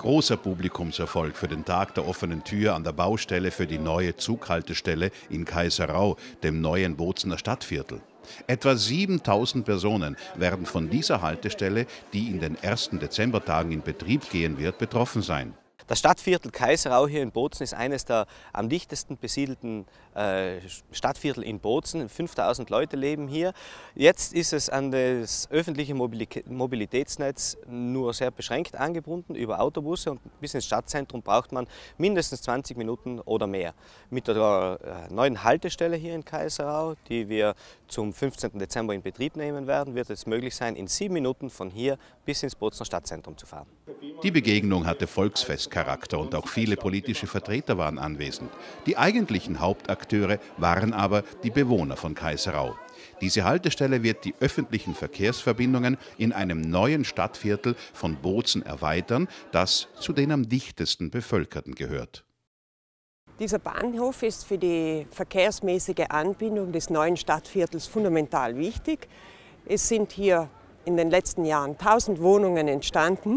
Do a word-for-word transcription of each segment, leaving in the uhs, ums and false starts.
Großer Publikumserfolg für den Tag der offenen Tür an der Baustelle für die neue Zughaltestelle in Kaiserau, dem neuen Bozener Stadtviertel. Etwa siebentausend Personen werden von dieser Haltestelle, die in den ersten Dezembertagen in Betrieb gehen wird, betroffen sein. Das Stadtviertel Kaiserau hier in Bozen ist eines der am dichtesten besiedelten äh, Stadtviertel in Bozen. fünftausend Leute leben hier. Jetzt ist es an das öffentliche Mobilitätsnetz nur sehr beschränkt angebunden über Autobusse, und bis ins Stadtzentrum braucht man mindestens zwanzig Minuten oder mehr. Mit der äh, neuen Haltestelle hier in Kaiserau, die wir zum fünfzehnten Dezember in Betrieb nehmen werden, wird es möglich sein, in sieben Minuten von hier bis ins Bozener Stadtzentrum zu fahren. Die Begegnung hatte Volksfestcharakter und auch viele politische Vertreter waren anwesend. Die eigentlichen Hauptakteure waren aber die Bewohner von Kaiserau. Diese Haltestelle wird die öffentlichen Verkehrsverbindungen in einem neuen Stadtviertel von Bozen erweitern, das zu den am dichtesten bevölkerten gehört. Dieser Bahnhof ist für die verkehrsmäßige Anbindung des neuen Stadtviertels fundamental wichtig. Es sind hier in den letzten Jahren tausend Wohnungen entstanden.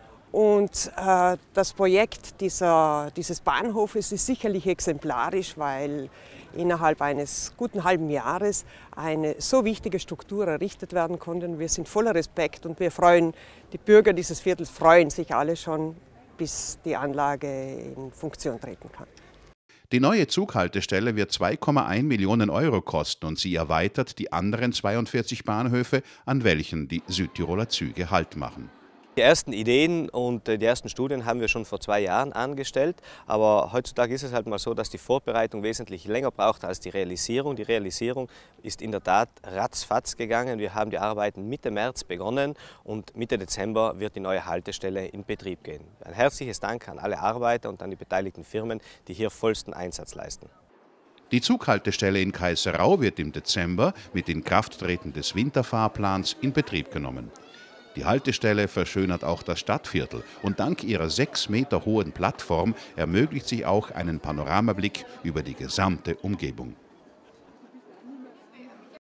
Und äh, das Projekt dieser, dieses Bahnhofes ist sicherlich exemplarisch, weil innerhalb eines guten halben Jahres eine so wichtige Struktur errichtet werden konnte. Wir sind voller Respekt und wir freuen, die Bürger dieses Viertels freuen sich alle schon, bis die Anlage in Funktion treten kann. Die neue Zughaltestelle wird zwei Komma eins Millionen Euro kosten und sie erweitert die anderen zweiundvierzig Bahnhöfe, an welchen die Südtiroler Züge Halt machen. Die ersten Ideen und die ersten Studien haben wir schon vor zwei Jahren angestellt, aber heutzutage ist es halt mal so, dass die Vorbereitung wesentlich länger braucht als die Realisierung. Die Realisierung ist in der Tat ratzfatz gegangen. Wir haben die Arbeiten Mitte März begonnen und Mitte Dezember wird die neue Haltestelle in Betrieb gehen. Ein herzliches Dank an alle Arbeiter und an die beteiligten Firmen, die hier vollsten Einsatz leisten. Die Zughaltestelle in Kaiserau wird im Dezember mit Inkrafttreten des Winterfahrplans in Betrieb genommen. Die Haltestelle verschönert auch das Stadtviertel und dank ihrer sechs Meter hohen Plattform ermöglicht sie auch einen Panoramablick über die gesamte Umgebung.